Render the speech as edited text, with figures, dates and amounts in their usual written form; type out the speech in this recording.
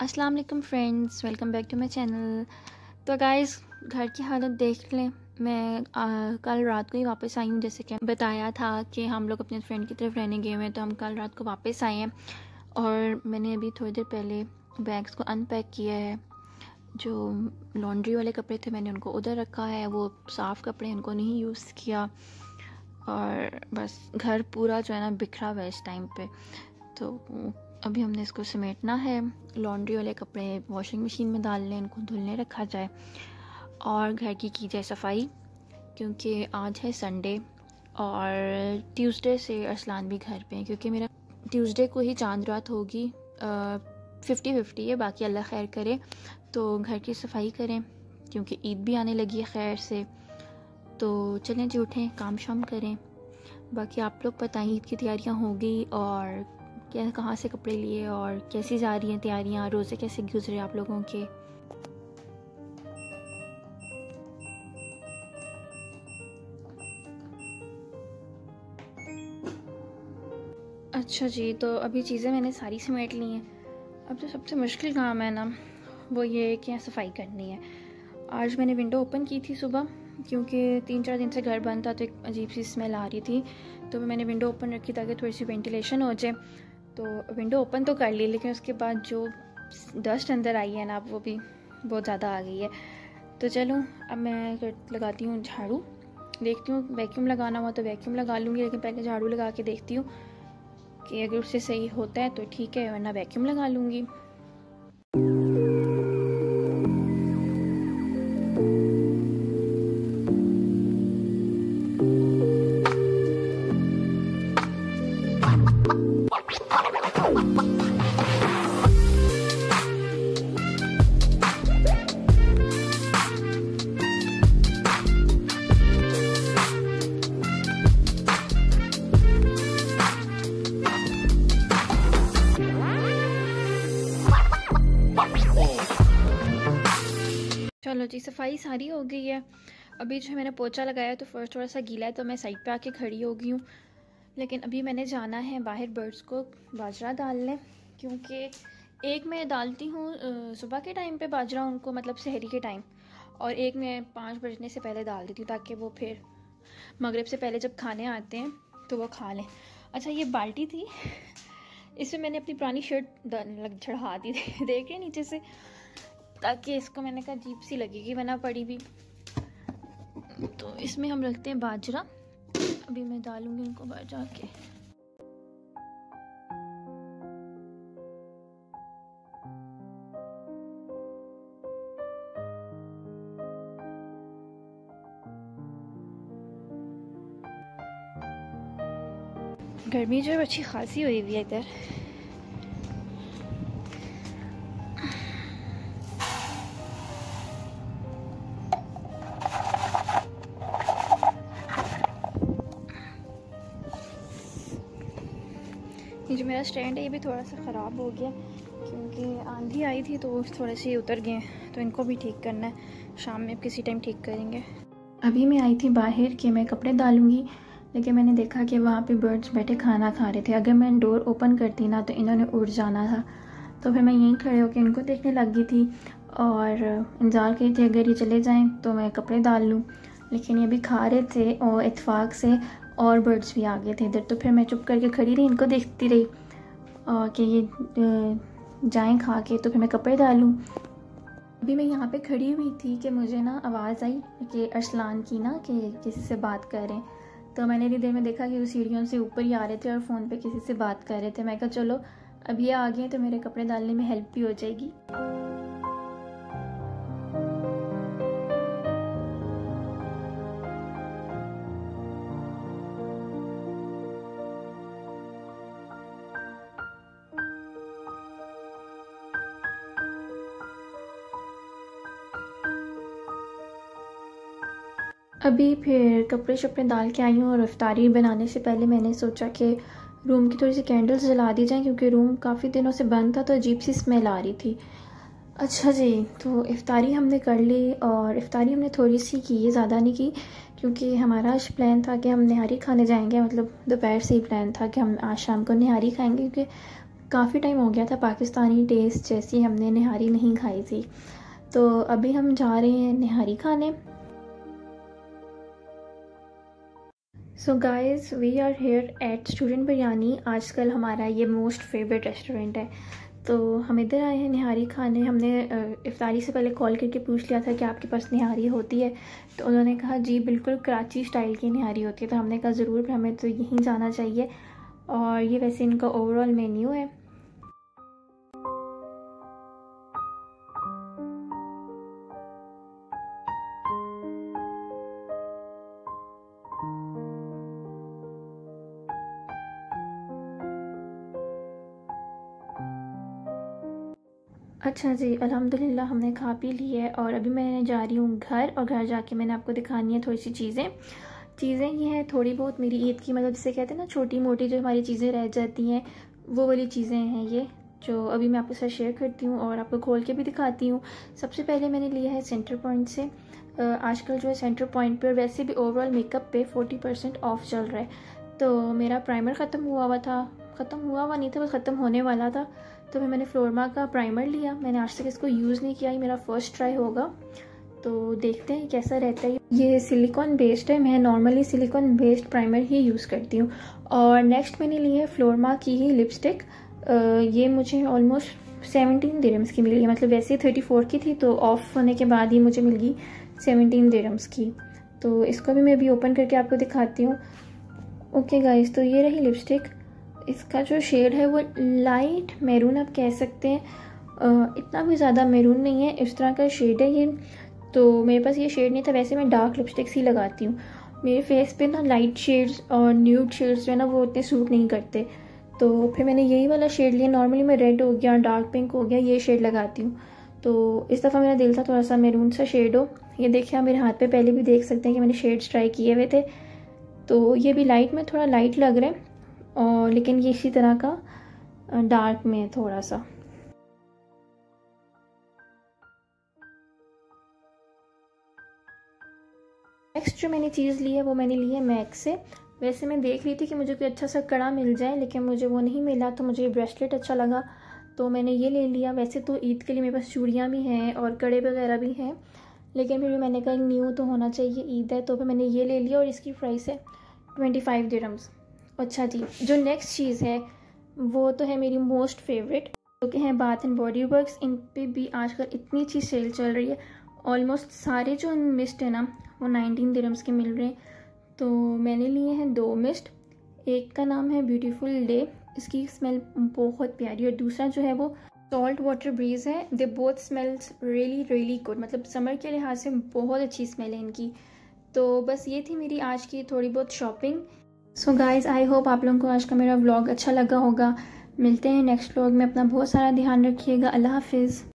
अस्सलाम वालेकुम friends, welcome back to my channel. तो गाइस, घर की हालत देख लें। मैं कल रात को ही वापस आई हूँ। जैसे कि बताया था कि हम लोग अपने फ्रेंड की तरफ रहने गए हुए हैं, तो हम कल रात को वापस आए हैं। और मैंने अभी थोड़ी देर पहले बैग्स को अनपैक किया है। जो लॉन्ड्री वाले कपड़े थे मैंने उनको उधर रखा है, वो साफ़ कपड़े उनको नहीं यूज़ किया। और बस घर पूरा जो है ना बिखरा हुआ है इस टाइम पे। तो अभी हमने इसको समेटना है। लॉन्ड्री वाले कपड़े वॉशिंग मशीन में डाल लें, इनको धुलने रखा जाए और घर की जाए सफाई, क्योंकि आज है संडे और ट्यूसडे से अरसलान भी घर पे हैं, क्योंकि मेरा ट्यूसडे को ही चांद रात होगी। 50-50 है, बाकी अल्लाह खैर करे। तो घर की सफाई करें क्योंकि ईद भी आने लगी है खैर से। तो चलें जी, उठें, काम शाम करें। बाकी आप लोग बताएं, ईद की तैयारियां हो गई और क्या, कहाँ से कपड़े लिए और कैसी जा रही हैं तैयारियां, रोज़े कैसे गुजरे आप लोगों के। अच्छा जी, तो अभी चीज़ें मैंने सारी समेट ली हैं। अब जो सबसे मुश्किल काम है ना, वो ये है कि सफाई करनी है। आज मैंने विंडो ओपन की थी सुबह, क्योंकि 3-4 दिन से घर बंद था तो एक अजीब सी स्मेल आ रही थी। तो मैंने विंडो ओपन रखी ताकि थोड़ी सी वेंटिलेशन हो जाए। तो विंडो ओपन तो कर ली, लेकिन उसके बाद जो डस्ट अंदर आई है ना, वो भी बहुत ज़्यादा आ गई है। तो चलो अब मैं लगाती हूँ झाड़ू। देखती हूँ वैक्यूम लगाना हुआ तो वैक्यूम लगा लूँगी, लेकिन पहले झाड़ू लगा के देखती हूँ कि अगर उससे सही होता है तो ठीक है, वरना वैक्यूम लगा लूँगी। चलो जी, सफाई सारी हो गई है। अभी जो है मैंने पोछा लगाया तो फर्स्ट थोड़ा सा गीला है, तो मैं साइड पे आके खड़ी हो गई हूँ। लेकिन अभी मैंने जाना है बाहर बर्ड्स को बाजरा डालने, क्योंकि एक मैं डालती हूँ सुबह के टाइम पे बाजरा उनको, मतलब सहरी के टाइम, और एक मैं 5 बजने से पहले डाल देती हूँ ताकि वो फिर मगरिब से पहले जब खाने आते हैं तो वो खा लें। अच्छा, ये बाल्टी थी, इसमें मैंने अपनी पुरानी शर्ट चढ़ा दी थी देख रहे नीचे से, ताकि इसको मैंने कहा अजीब सी लगेगी वरना पड़ी भी। तो इसमें हम रखते हैं बाजरा। अभी मैं डालूंगी इनको बाहर जाके। गर्मी जो है अच्छी खासी हुई हुई है इधर। ये जो मेरा स्टैंड है ये भी थोड़ा सा ख़राब हो गया, क्योंकि आंधी आई थी तो थोड़े से उतर गए, तो इनको भी ठीक करना है। शाम में किसी टाइम ठीक करेंगे। अभी मैं आई थी बाहर कि मैं कपड़े डालूंगी, लेकिन मैंने देखा कि वहाँ पे बर्ड्स बैठे खाना खा रहे थे। अगर मैं डोर ओपन करती ना तो इन्होंने उड़ जाना था। तो फिर मैं यहीं खड़े होकर इनको देखने लग गई थी और इंतज़ार की थी अगर ये चले जाएँ तो मैं कपड़े डाल लूँ। लेकिन ये भी खा रहे थे और इत्तेफाक से और बर्ड्स भी आ गए थे इधर। तो फिर मैं चुप करके खड़ी रही, इनको देखती रही कि ये जाएं खा के, तो फिर मैं कपड़े डालूं। अभी मैं यहाँ पे खड़ी हुई थी कि मुझे ना आवाज़ आई कि अरसलान की ना, कि किसी से बात कर रहे हैं। तो मैंने इतनी देर में देखा कि वो सीढ़ियों से ऊपर ही आ रहे थे और फ़ोन पे किसी से बात कर रहे थे। मैं कहा चलो अब ये आ गए तो मेरे कपड़े डालने में हेल्प भी हो जाएगी। अभी फिर कपड़े शपड़े डाल के आई हूँ और इफ्तारी बनाने से पहले मैंने सोचा कि रूम की थोड़ी सी कैंडल्स जला दी जाएं, क्योंकि रूम काफ़ी दिनों से बंद था तो अजीब सी स्मेल आ रही थी। अच्छा जी, तो इफ्तारी हमने कर ली और इफ्तारी हमने थोड़ी सी की है, ज़्यादा नहीं की, क्योंकि हमारा आज प्लान था कि हम निहारी खाने जाएंगे। मतलब दोपहर से ही प्लान था कि हम आज शाम को निहारी खाएंगे, क्योंकि काफ़ी टाइम हो गया था पाकिस्तानी टेस्ट जैसी हमने निहारी नहीं खाई थी। तो अभी हम जा रहे हैं निहारी खाने। So guys, we are here at student Biryani. आजकल हमारा ये मोस्ट फेवरेट रेस्टोरेंट है, तो हम इधर आए हैं निहारी खाने। हमने इफ्तारी से पहले कॉल करके पूछ लिया था कि आपके पास निहारी होती है, तो उन्होंने कहा जी बिल्कुल कराची स्टाइल की निहारी होती है। तो हमने कहा ज़रूर, हमें तो यहीं जाना चाहिए। और ये वैसे इनका ओवरऑल मेन्यू है। अच्छा जी, अल्हम्दुलिल्लाह हमने खा पी ली है और अभी मैं जा रही हूँ घर, और घर जाके मैंने आपको दिखानी है थोड़ी सी चीज़ें ये हैं थोड़ी बहुत मेरी ईद की, मतलब जिसे कहते हैं ना छोटी मोटी जो हमारी चीज़ें रह जाती हैं, वो वाली चीज़ें हैं ये, जो अभी मैं आपके साथ शेयर करती हूँ और आपको खोल के भी दिखाती हूँ। सबसे पहले मैंने लिया है सेंटर पॉइंट से। आजकल जो है सेंटर पॉइंट पर वैसे भी ओवरऑल मेकअप पे 40% ऑफ चल रहा है। तो मेरा प्राइमर ख़त्म हुआ नहीं था, बस ख़त्म होने वाला था। तो फिर मैंने फ्लोरमा का प्राइमर लिया। मैंने आज तक इसको यूज़ नहीं किया, ये मेरा फर्स्ट ट्राई होगा, तो देखते हैं कैसा रहता है। ये सिलिकॉन बेस्ड है, मैं नॉर्मली सिलिकॉन बेस्ड प्राइमर ही यूज़ करती हूँ। और नेक्स्ट मैंने ली है फ्लोरमा की ही लिपस्टिक। ये मुझे ऑलमोस्ट 17 दिरहम्स की मिली है, मतलब वैसे 34 की थी, तो ऑफ होने के बाद ही मुझे मिल गई 17 दिरहम्स की। तो इसको भी मैं अभी ओपन करके आपको दिखाती हूँ। ओके गाइस, तो ये रही लिपस्टिक। इसका जो शेड है वो लाइट मैरून आप कह सकते हैं, इतना भी ज़्यादा मैरून नहीं है, इस तरह का शेड है ये। तो मेरे पास ये शेड नहीं था, वैसे मैं डार्क लिपस्टिक्स ही लगाती हूँ। मेरे फेस पे ना लाइट शेड्स और न्यूड शेड्स जो है ना वो उतने सूट नहीं करते, तो फिर मैंने यही वाला शेड लिया। नॉर्मली मैं रेड हो गया, डार्क पिंक हो गया, ये शेड लगाती हूँ। तो इस दफ़ा मेरा दिल था थोड़ा सा मैरून सा शेड हो। ये देखिए आप मेरे हाथ पे पहले भी देख सकते हैं कि मैंने शेड्स ट्राई किए हुए थे। तो ये भी लाइट में थोड़ा लाइट लग रहा है, और लेकिन ये इसी तरह का डार्क में है थोड़ा सा। नेक्स्ट जो मैंने चीज़ ली है वो मैंने ली है मैक से। वैसे मैं देख रही थी कि मुझे कोई अच्छा सा कड़ा मिल जाए, लेकिन मुझे वो नहीं मिला, तो मुझे ब्रेसलेट अच्छा लगा, तो मैंने ये ले लिया। वैसे तो ईद के लिए मेरे पास चूड़ियाँ भी हैं और कड़े वगैरह भी हैं, लेकिन फिर भी मैंने कहा न्यू तो होना चाहिए, ईद है, तो फिर मैंने ये ले लिया और इसकी प्राइस है 25 दिरहम्स। अच्छा जी, जो नेक्स्ट चीज़ है वो तो है मेरी मोस्ट फेवरेट, जो कि है बाथ एंड बॉडी वर्क्स। इन पे भी आजकल इतनी अच्छी सेल चल रही है। ऑलमोस्ट सारे जो मिस्ट है ना वो 19 दिरहम्स के मिल रहे हैं। तो मैंने लिए हैं 2 मिस्ट। एक का नाम है ब्यूटीफुल डे, इसकी स्मेल बहुत प्यारी, और दूसरा जो है वो सॉल्ट वाटर ब्रीज है। They both smells really really good, मतलब समर के लिहाज से बहुत अच्छी स्मेल है इनकी। तो बस ये थी मेरी आज की थोड़ी बहुत shopping. So guys, I hope आप लोगों को आज का मेरा व्लॉग अच्छा लगा होगा। मिलते हैं नेक्स्ट व्लॉग में, अपना बहुत सारा ध्यान रखिएगा। अल्लाह हाफिज़।